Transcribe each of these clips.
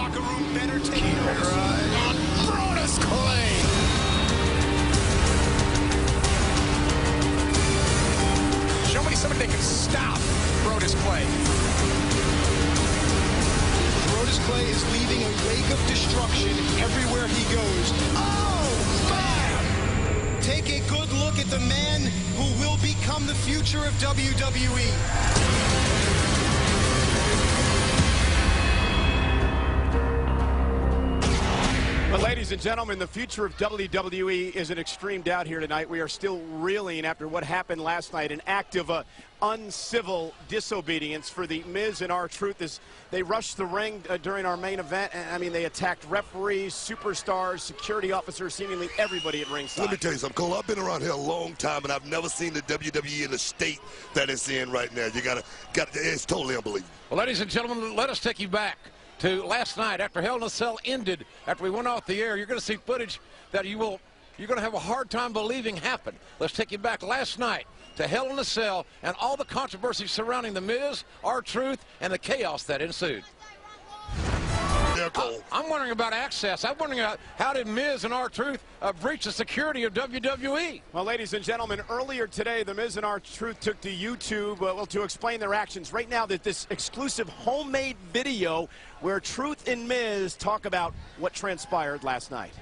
locker room better take notice on Brodus Clay. Show me somebody that can stop Brodus Clay. Brodus Clay is leaving a wake of destruction everywhere he goes. Oh, bam! Take a good look at the man who will become the future of WWE. But ladies and gentlemen, the future of WWE is in extreme doubt here tonight. We are still reeling after what happened last night, an act of uncivil disobedience for the Miz and R-Truth as they rushed the ring during our main event. I mean, they attacked referees, superstars, security officers, seemingly everybody at ringside. Let me tell you something, Cole. I've been around here a long time, and I've never seen the WWE in the state that it's in right now. It's totally unbelievable. Well, ladies and gentlemen, let us take you back to last night after Hell in a Cell ended, after we went off the air. You're going to see footage that you're going to have a hard time believing happened. Let's take you back last night to Hell in a Cell and all the controversy surrounding The Miz, R-Truth, and the chaos that ensued. I'm wondering about access. I'm wondering about how did Miz and R-Truth breach the security of WWE? Well, ladies and gentlemen, earlier today, The Miz and R-Truth took to YouTube to explain their actions. Right now, this exclusive homemade video where Truth and Miz talk about what transpired last night.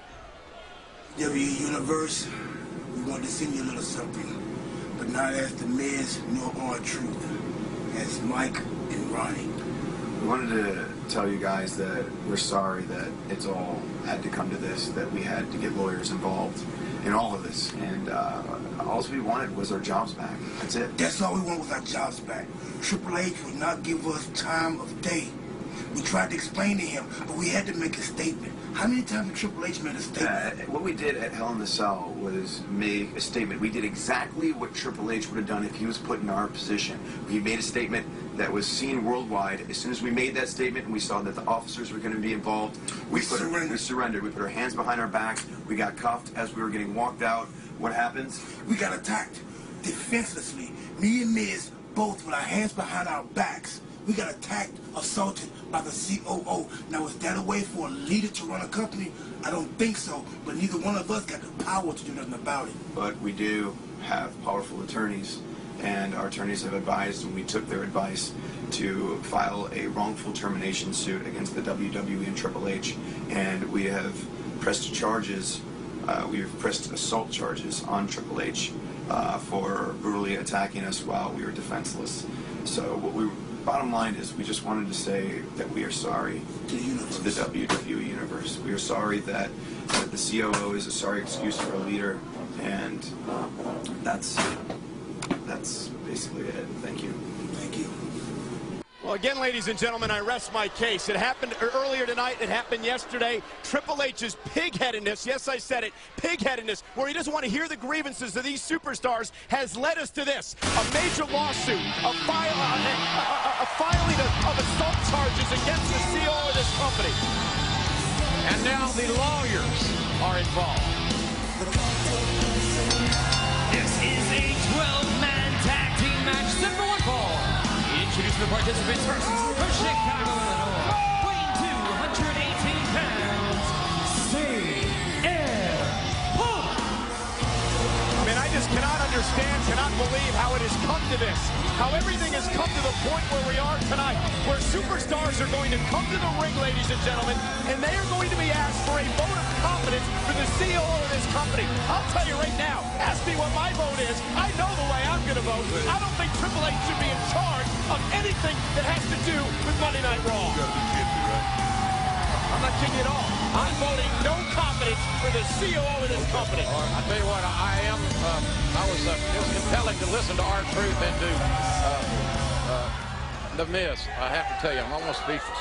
W Universe, we wanted to send you a little something, but not as The Miz nor R-Truth, as Mike and Ronnie. We wanted to tell you guys that we're sorry that it's all had to come to this, that we had to get lawyers involved in all of this, and all we wanted was our jobs back. That's it. That's all we want was our jobs back. Triple H would not give us time of day. We tried to explain to him, but we had to make a statement. How many times did Triple H made a statement? What we did at Hell in the Cell was make a statement. We did exactly what Triple H would have done if he was put in our position. We made a statement that was seen worldwide. As soon as we made that statement and we saw that the officers were going to be involved, we surrendered. We put our hands behind our backs. We got cuffed as we were getting walked out. What happens? We got attacked defenselessly. Me and Miz both with our hands behind our backs. We got attacked, assaulted by the COO. Now, is that a way for a leader to run a company? I don't think so, but neither one of us got the power to do nothing about it. But we do have powerful attorneys, and our attorneys have advised, and we took their advice, to file a wrongful termination suit against the WWE and Triple H, and we have pressed charges, we have pressed assault charges on Triple H for brutally attacking us while we were defenseless. So bottom line is we just wanted to say that we are sorry to the WWE Universe. We are sorry that the COO is a sorry excuse for a leader, and that's basically it. Thank you. Thank you. Well, again, ladies and gentlemen, I rest my case. It happened earlier tonight. It happened yesterday. Triple H's pig-headedness, yes, I said it, pig-headedness, where he doesn't want to hear the grievances of these superstars, has led us to this. A major lawsuit, a filing of assault charges against the CEO of this company. And now the lawyers are involved. This is a 12-man tag team match. Simple and Paul. Introduce the participants first. From Chicago, Illinois, weighing 218 pounds, CM Punk. I mean, I just cannot understand, cannot believe how it has come to this. How everything has come to the point where we are tonight, where superstars are going to come to the ring, ladies and gentlemen, and they are going to be asked for a vote of confidence for the CEO of this company. I'll tell you right now, ask me what my vote is. I know the way I'm going to vote. I don't think Triple H should be in charge of anything that has to do with Monday Night Raw. You gotta be kidding me, right? I'm not kidding you at all. I'm voting no confidence for the CEO of this company. I tell you what, it was compelling to listen to R-Truth and to The Miz. I have to tell you, I'm almost speechless.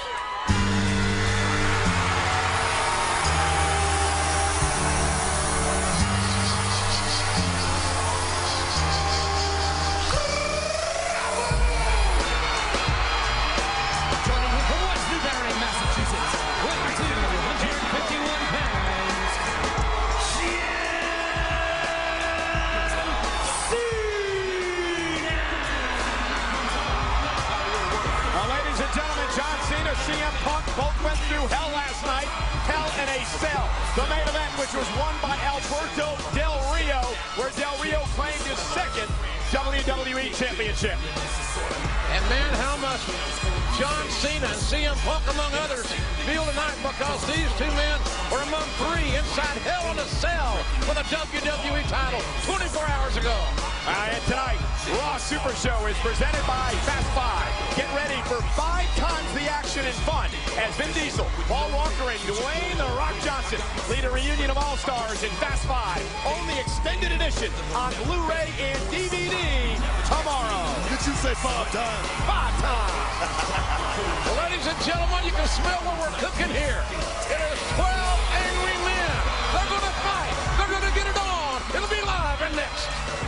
CM Punk both went through hell last night. Hell in a Cell. The main event, which was won by Alberto Del Rio, where Del Rio claimed his second WWE Championship. And man, how much John Cena and CM Punk, among others, feel tonight, because these two men were among three inside Hell in a Cell for the WWE title 24 hours ago. And tonight, Raw Super Show is presented by Fast 5. Get ready for 5 times the action and fun as Vin Diesel, Paul Walker, and Dwayne The Rock Johnson lead a reunion of All-Stars in Fast 5. Only extended edition on Blu-ray and DVD tomorrow. Did you say 5 times? 5 times. Well, ladies and gentlemen, you can smell what we're cooking here. It is 12 angry men. They're going to fight. They're going to get it on. It'll be live and next.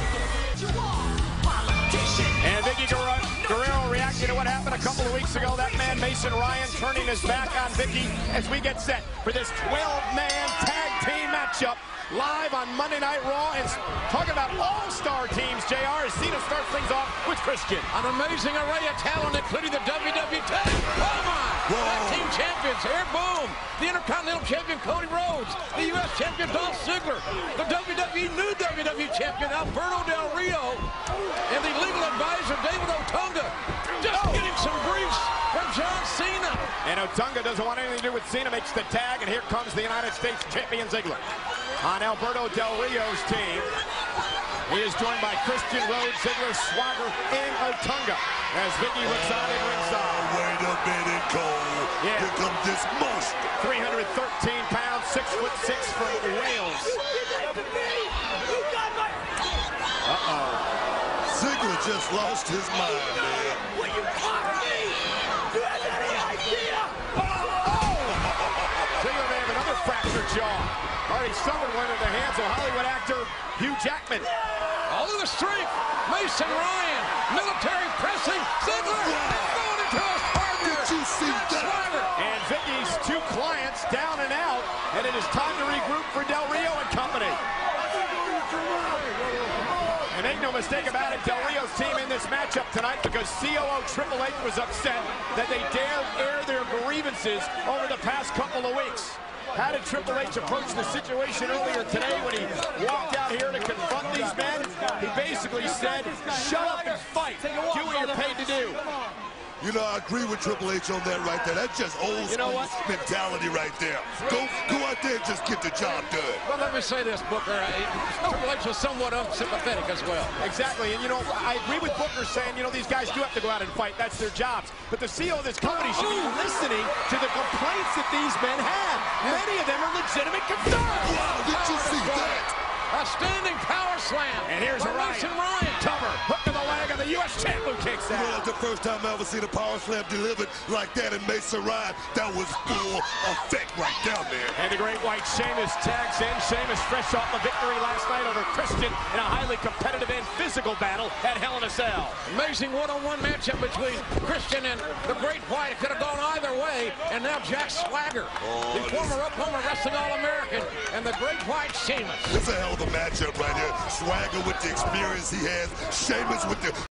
And Vicky Guerrero reacting to what happened a couple of weeks ago. That man, Mason Ryan, turning his back on Vicky as we get set for this 12-man tag team matchup live on Monday Night Raw. And talking about all-star teams, JR, as Cena starts things off with Christian. An amazing array of talent, including the WWE Tag. Oh, my! Tag team champions here, boom! The Intercontinental Champion, Cody Rhodes. The U.S. Champion, Dolph Ziggler. The WWE new WWE Champion, Alberto Del Rio. And the legal advisor, David Otunga. Just getting some briefs from John Cena. And Otunga doesn't want anything to do with Cena, makes the tag, and here comes the United States Champion Ziggler. On Alberto Del Rio's team, he is joined by Christian, Rhodes, Ziggler, Swagger, and Otunga as Vicky looks on in ringside. Wait a minute, Cole. Yeah. Here comes this monster. 313 pounds, 6'6" from Wales. Uh-oh. Ziggler just lost his mind, man. Will you cover me? Do you have any idea? Ziggler may have another fractured jaw. Already suffered one at the hands of Hollywood actor Hugh Jackman. All of the strength. Mason Ryan. Military pressing. Ziggler. Going into his partner. Did you see that? Swagger. And Vicky's 2 clients down and out. And it is time to regroup for Del Rio and company. And make no mistake about it, Del Rio's team in this matchup tonight because COO Triple H was upset that they dared air their grievances over the past couple of weeks. How did Triple H approach the situation earlier today when he walked out here to confront these men? He basically said, shut up and fight. Do what you're paid to do. You know, I agree with Triple H on that right there. That's just old school mentality right there. Go out there and just get the job done. Well, let me say this, Booker. Triple H was somewhat unsympathetic as well. Exactly, and you know, I agree with Booker saying, you know, these guys do have to go out and fight. That's their jobs. But the CEO of this company should be listening to the complaints that these men have. Many of them are legitimate concerns. Wow, did you see that? A standing power slam. And here's Mason Ryan. Cover, hook to the leg, and the U.S. champ who kicks You know, out. that's the first time I ever seen a power slam delivered like that in Mason Ryan. That was full effect right down there. And the great white Sheamus tags in. Sheamus fresh off the victory last night over Christian in a highly competitive and physical battle at Hell in a Cell. Amazing one-on-one matchup between Christian and the Great White. It could have gone either way. And now Jack Swagger, the former Oklahoma Wrestling All-American, and the Great White Sheamus. It's a hell of a matchup right here. Swagger with the experience he has. Sheamus with the